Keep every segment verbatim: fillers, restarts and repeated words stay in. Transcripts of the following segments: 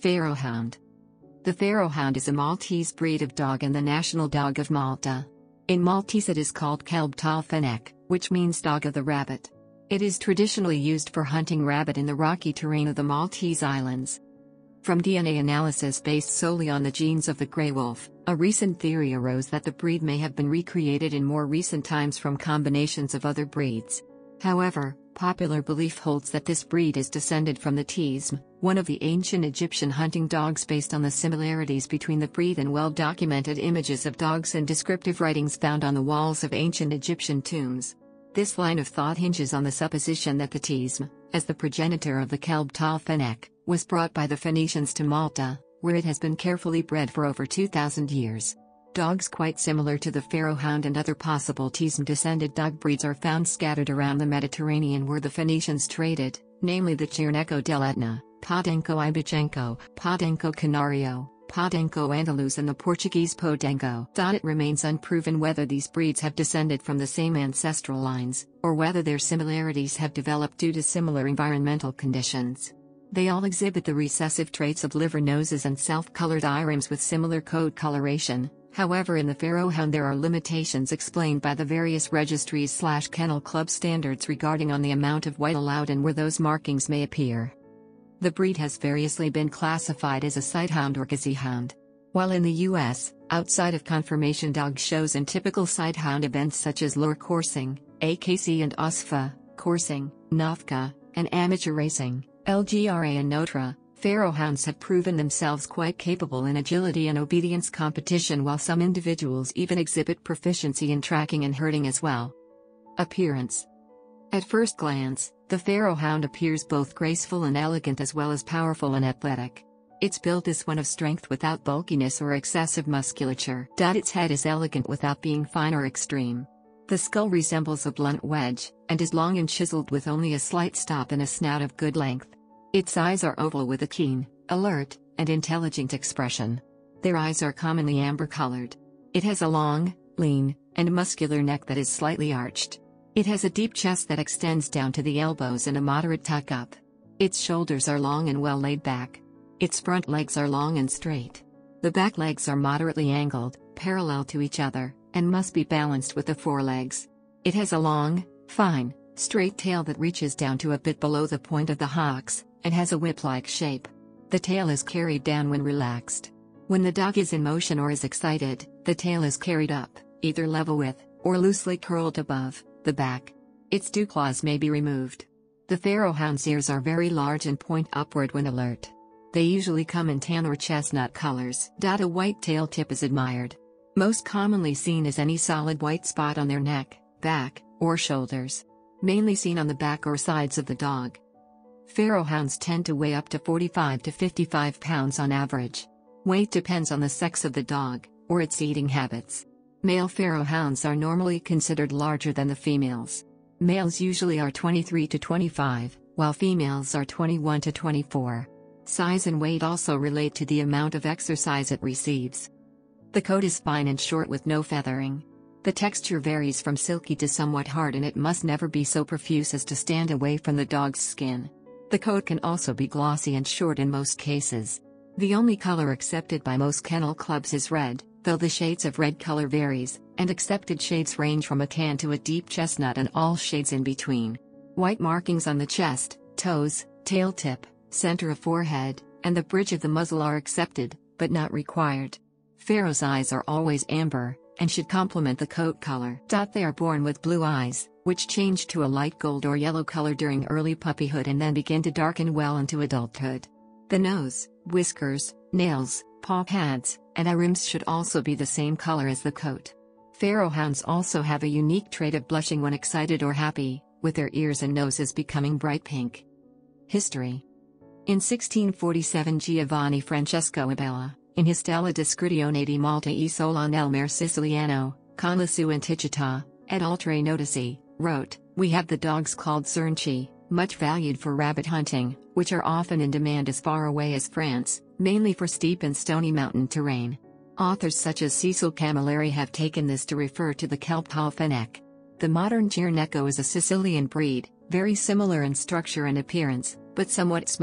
Pharaoh Hound. The Pharaoh Hound is a Maltese breed of dog and the national dog of Malta. In Maltese it is called Kelb tal-Fenek, which means dog of the rabbit. It is traditionally used for hunting rabbit in the rocky terrain of the Maltese Islands. From D N A analysis based solely on the genes of the grey wolf, a recent theory arose that the breed may have been recreated in more recent times from combinations of other breeds. However, popular belief holds that this breed is descended from the tal-Fenek, one of the ancient Egyptian hunting dogs, based on the similarities between the breed and well-documented images of dogs and descriptive writings found on the walls of ancient Egyptian tombs. This line of thought hinges on the supposition that the tal-Fenek, as the progenitor of the Kelb tal-Fenek, was brought by the Phoenicians to Malta, where it has been carefully bred for over two thousand years. Dogs quite similar to the Pharaoh Hound and other possible tal-Fenek-descended dog breeds are found scattered around the Mediterranean where the Phoenicians traded, namely the Chirneco dell'Etna, Podenco ibichenco, Podenco canario, Podenco andalus and the Portuguese Podenco. It remains unproven whether these breeds have descended from the same ancestral lines, or whether their similarities have developed due to similar environmental conditions. They all exhibit the recessive traits of liver noses and self-colored eye rims with similar coat coloration. However, in the Pharaoh Hound there are limitations explained by the various registries slash kennel club standards regarding on the amount of white allowed and where those markings may appear. The breed has variously been classified as a sighthound or gazehound. While in the U S, outside of conformation dog shows and typical sighthound events such as lure coursing, A K C and O S F A, coursing, N O F C A, and amateur racing, L G R A and Notra, Pharaoh Hounds have proven themselves quite capable in agility and obedience competition, while some individuals even exhibit proficiency in tracking and herding as well. Appearance. At first glance, the Pharaoh Hound appears both graceful and elegant as well as powerful and athletic. Its build is one of strength without bulkiness or excessive musculature. Its head is elegant without being fine or extreme. The skull resembles a blunt wedge, and is long and chiseled with only a slight stop and a snout of good length. Its eyes are oval with a keen, alert, and intelligent expression. Their eyes are commonly amber-colored. It has a long, lean, and muscular neck that is slightly arched. It has a deep chest that extends down to the elbows and a moderate tuck-up. Its shoulders are long and well laid back. Its front legs are long and straight. The back legs are moderately angled, parallel to each other, and must be balanced with the forelegs. It has a long, fine, straight tail that reaches down to a bit below the point of the hocks, and has a whip-like shape. The tail is carried down when relaxed. When the dog is in motion or is excited, the tail is carried up, either level with, or loosely curled above, the back. Its dew claws may be removed. The Pharaoh Hound's ears are very large and point upward when alert. They usually come in tan or chestnut colors. A white tail tip is admired. Most commonly seen is any solid white spot on their neck, back, or shoulders. Mainly seen on the back or sides of the dog. Pharaoh Hounds tend to weigh up to forty-five to fifty-five pounds on average. Weight depends on the sex of the dog, or its eating habits. Male Pharaoh Hounds are normally considered larger than the females. Males usually are twenty-three to twenty-five, while females are twenty-one to twenty-four. Size and weight also relate to the amount of exercise it receives. The coat is fine and short with no feathering. The texture varies from silky to somewhat hard, and it must never be so profuse as to stand away from the dog's skin. The coat can also be glossy and short in most cases. The only color accepted by most kennel clubs is red, though the shades of red color varies, and accepted shades range from a tan to a deep chestnut and all shades in between. White markings on the chest, toes, tail tip, center of forehead, and the bridge of the muzzle are accepted, but not required. Pharaoh's eyes are always amber, and should complement the coat color. They are born with blue eyes, which change to a light gold or yellow color during early puppyhood and then begin to darken well into adulthood. The nose, whiskers, nails, paw pads, and eye rims should also be the same color as the coat. Pharaoh Hounds also have a unique trait of blushing when excited or happy, with their ears and noses becoming bright pink. History. In sixteen forty-seven, Giovanni Francesco Abella, in his Stella Descrizione di Malta e Sola nel Mare Siciliano, con la sua antichità, ed altre notizie, wrote, "We have the dogs called Zernchi, much valued for rabbit hunting, which are often in demand as far away as France, mainly for steep and stony mountain terrain." Authors such as Cecil Camilleri have taken this to refer to the Kelb tal-Fenek. The modern Chirneco is a Sicilian breed, very similar in structure and appearance, but somewhat smaller,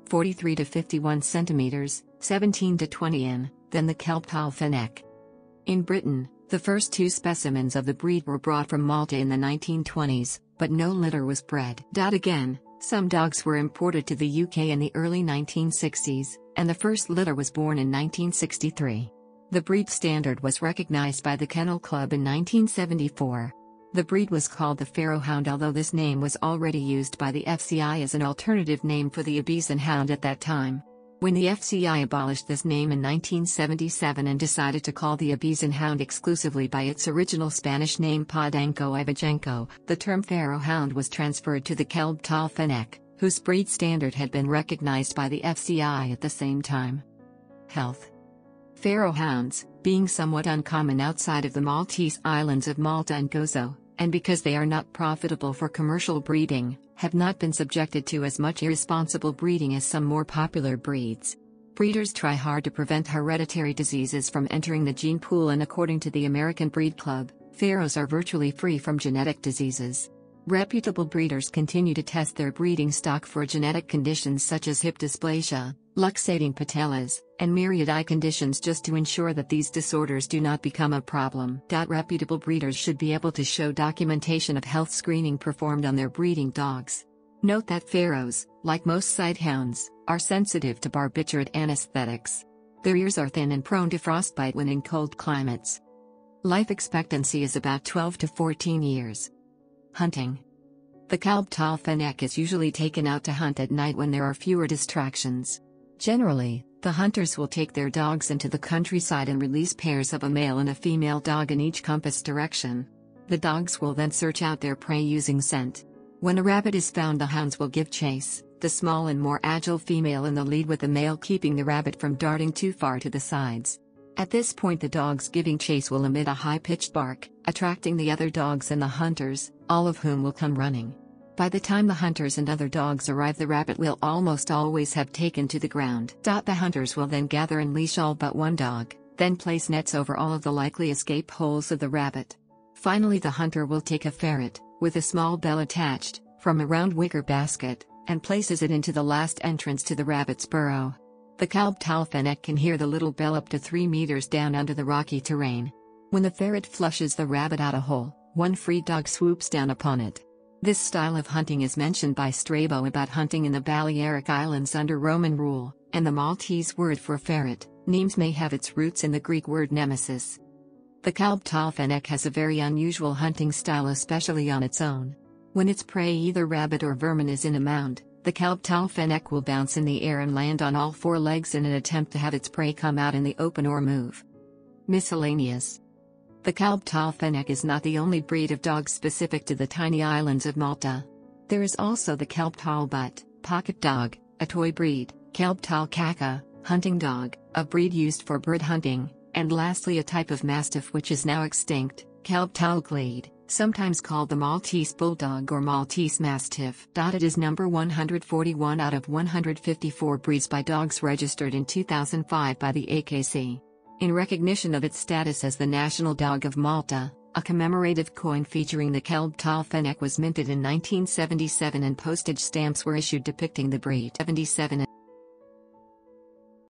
forty-three to fifty-one centimeters, seventeen to twenty in, than the Kelb tal-Fenek. In Britain, the first two specimens of the breed were brought from Malta in the nineteen twenties, but no litter was bred. Again, some dogs were imported to the U K in the early nineteen sixties, and the first litter was born in nineteen sixty-three. The breed standard was recognized by the Kennel Club in nineteen seventy-four. The breed was called the Pharaoh Hound, although this name was already used by the F C I as an alternative name for the Ibizan Hound at that time. When the F C I abolished this name in nineteen seventy-seven and decided to call the Ibizan Hound exclusively by its original Spanish name Podenco Ivagenco, the term Pharaoh Hound was transferred to the Kelb tal-Fenek, whose breed standard had been recognized by the F C I at the same time. Health. Pharaoh Hounds, being somewhat uncommon outside of the Maltese Islands of Malta and Gozo, and because they are not profitable for commercial breeding, have not been subjected to as much irresponsible breeding as some more popular breeds. Breeders try hard to prevent hereditary diseases from entering the gene pool, and according to the American Breed Club, Pharaohs are virtually free from genetic diseases. Reputable breeders continue to test their breeding stock for genetic conditions such as hip dysplasia, luxating patellas, and myriad eye conditions just to ensure that these disorders do not become a problem. Reputable breeders should be able to show documentation of health screening performed on their breeding dogs. Note that Pharaohs, like most sighthounds, are sensitive to barbiturate anesthetics. Their ears are thin and prone to frostbite when in cold climates. Life expectancy is about twelve to fourteen years. Hunting. The Kelb tal-Fenek is usually taken out to hunt at night when there are fewer distractions. Generally, the hunters will take their dogs into the countryside and release pairs of a male and a female dog in each compass direction. The dogs will then search out their prey using scent. When a rabbit is found, the hounds will give chase, the small and more agile female in the lead, with the male keeping the rabbit from darting too far to the sides. At this point, the dogs giving chase will emit a high-pitched bark, attracting the other dogs and the hunters, all of whom will come running. By the time the hunters and other dogs arrive, the rabbit will almost always have taken to the ground. The hunters will then gather and leash all but one dog, then place nets over all of the likely escape holes of the rabbit. Finally, the hunter will take a ferret, with a small bell attached, from a round wicker basket, and places it into the last entrance to the rabbit's burrow. The Kelb tal-Fenek can hear the little bell up to three meters down under the rocky terrain. When the ferret flushes the rabbit out a hole, one free dog swoops down upon it. This style of hunting is mentioned by Strabo about hunting in the Balearic Islands under Roman rule, and the Maltese word for ferret, nemes, may have its roots in the Greek word nemesis. The Kelb tal-Fenek has a very unusual hunting style, especially on its own. When its prey, either rabbit or vermin, is in a mound, the Kelb tal-Fenek will bounce in the air and land on all four legs in an attempt to have its prey come out in the open or move. Miscellaneous. The Kelb tal-Fenek is not the only breed of dogs specific to the tiny islands of Malta. There is also the Kelb tal-Butt, pocket dog, a toy breed, Kelb tal-Kaka, hunting dog, a breed used for bird hunting, and lastly a type of mastiff which is now extinct, Kelb tal-Glade, sometimes called the Maltese Bulldog or Maltese Mastiff. It is number one hundred forty-one out of one hundred fifty-four breeds by dogs registered in two thousand five by the A K C. In recognition of its status as the national dog of Malta, a commemorative coin featuring the Kelb tal-Fenek was minted in nineteen seventy-seven, and postage stamps were issued depicting the breed. seventy-seven